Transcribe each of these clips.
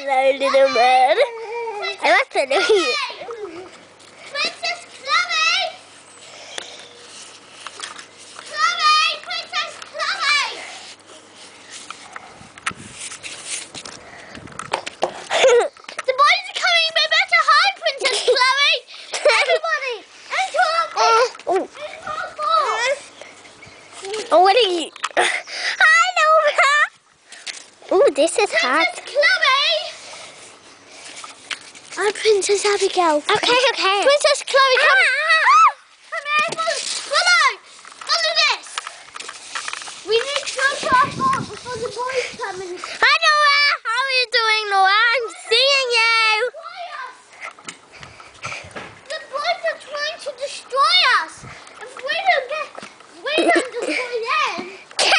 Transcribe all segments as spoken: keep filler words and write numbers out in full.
Hello, little bird. I want to know you. Princess Chloe! Chloe! Princess Chloe! The boys are coming. We better hide, Princess Chloe. Everybody, into our boat. Oh, Into our boat. oh, what are you? Hi, Nova. Oh, this is hard. Princess Chloe! I'm Princess Abigail. Okay, okay. Princess Chloe, come. Ah. Come here, follow. Follow. Follow this. We need to go to our boat before the boys come and Hi, Noah. How are you doing, Noah? I'm seeing you. destroy us. The boys are trying to destroy us. If we don't get, we don't destroy them.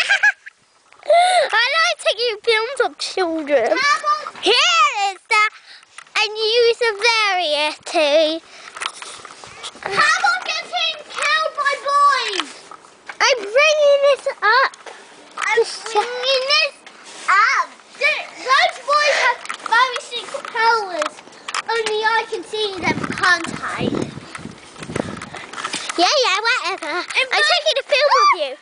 I like taking films of children. How about Here is the unusual variety. how about getting killed by boys? I'm bringing this up. I'm bringing this up. Th- Those boys have very secret powers. Only I can see them, can't I? Yeah, yeah, whatever. I'm taking a film of you.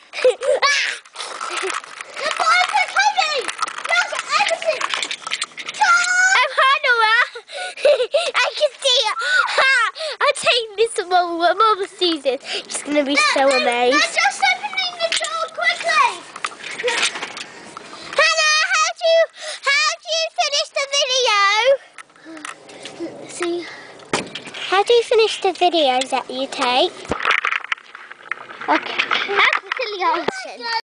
The boys are coming! Look at everything! I'm hard, Noah. I can see it. Ha! I'll take this one when Mama sees it. She's going to be so They're- amazed. They're just opening the door quickly! Hannah, how do you, how do you finish the video? See? How do you finish the videos that you take? Okay. That's a silly answer.